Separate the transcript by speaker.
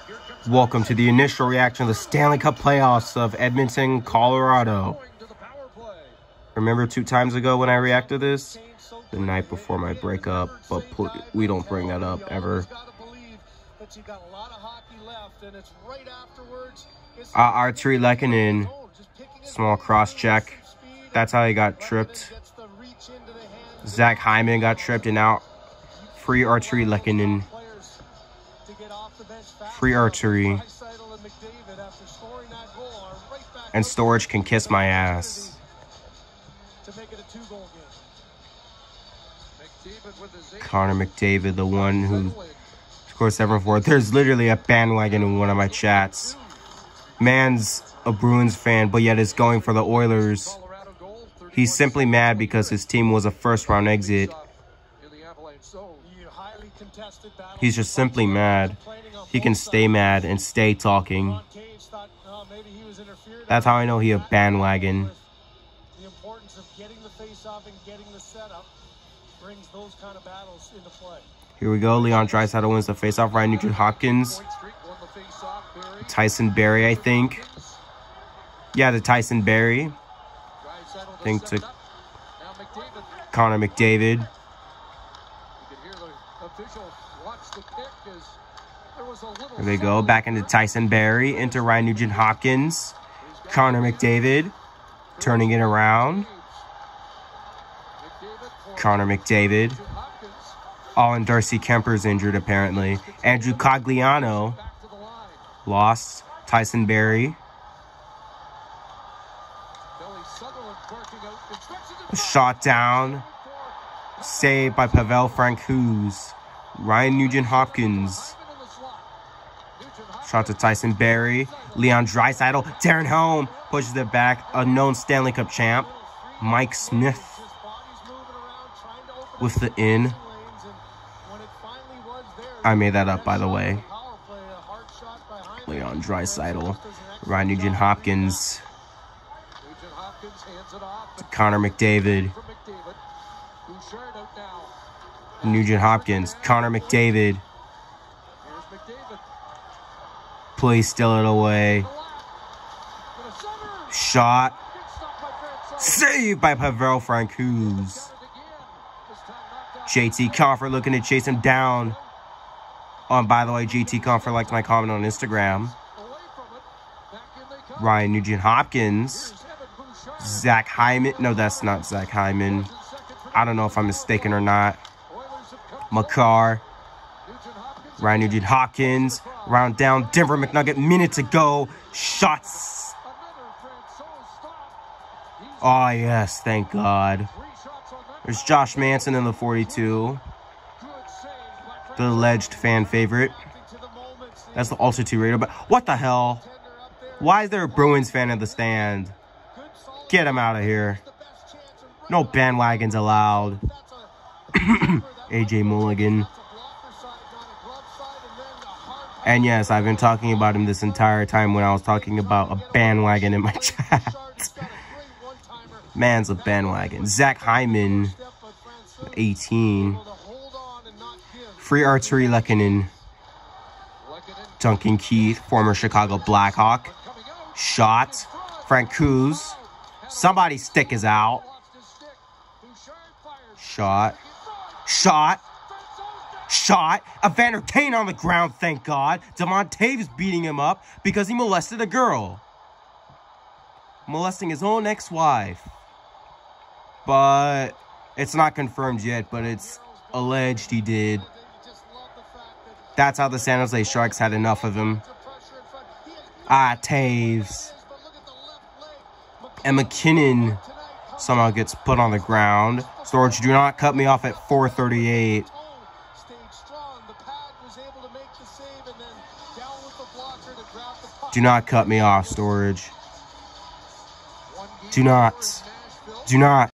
Speaker 1: Welcome to the initial reaction of the Stanley Cup playoffs of Edmonton, Colorado. Remember 2 times ago when I reacted to this? The night before my breakup, but we don't bring that up ever. Arturi Lehkonen, small cross check. That's how he got tripped. Zach Hyman got tripped, and now free Arturi Lehkonen. Free Arturi. And Storage can kiss my ass. Connor McDavid, the one who scored 7-4. There's literally a bandwagon in one of my chats. Man's a Bruins fan, but yet is going for the Oilers. He's simply mad because his team was a first-round exit. He's just simply mad. He can stay mad and stay talking. That's how I know he a bandwagon. The importance of getting the face-off and getting the setup brings those kind of battles into play. Here we go. Leon Draisaitl wins the face-off. Ryan Nugent-Hopkins. Tyson Barrie, I think. Yeah, the Tyson Barrie. I think to Connor McDavid. There we go. Back into Tyson Barrie. Into Ryan Nugent-Hopkins. Connor McDavid. Turning it around. Connor McDavid. Oh, and Darcy Kemper's injured, apparently. Andrew Cogliano. Lost. Tyson Barrie. Shot down. Saved by Pavel Francouz. Ryan Nugent-Hopkins. Shot to Tyson Barrie. Leon Draisaitl. Darren Helm pushes it back. Unknown Stanley Cup champ. Mike Smith with the in. I made that up, by the way. Leon Draisaitl. Ryan Nugent-Hopkins. Connor McDavid. Nugent-Hopkins. Connor McDavid. Please steal it away. Shot. Saved by Pavel Francouz. JT Compher looking to chase him down. Oh, and by the way, JT Compher liked my comment on Instagram. Ryan Nugent-Hopkins. Zach Hyman. No, that's not Zach Hyman. I don't know if I'm mistaken or not. Makar. Ryan Nugent-Hopkins. Round down. Denver McNugget. Minute to go. Shots. Oh, yes. Thank God. There's Josh Manson in the 42. The alleged fan favorite. That's the altitude rater. But what the hell? Why is there a Bruins fan in the stand? Get him out of here. No bandwagons allowed. AJ Mulligan. And yes, I've been talking about him this entire time when I was talking about a bandwagon in my chat. Man's a bandwagon. Zach Hyman, 18. Free Arturi Lehkonen. Duncan Keith, former Chicago Blackhawk. Shot. Francouz. Somebody's stick is out. Shot. Shot. Shot. Evander Kane on the ground, thank God. Damon Taves beating him up because he molested a girl. Molesting his own ex-wife. But it's not confirmed yet, but it's alleged he did. That's how the San Jose Sharks had enough of him. Taves. And McKinnon somehow gets put on the ground. Storage, do not cut me off at 4:38. Do not cut me off, Storage. Do not. Do not.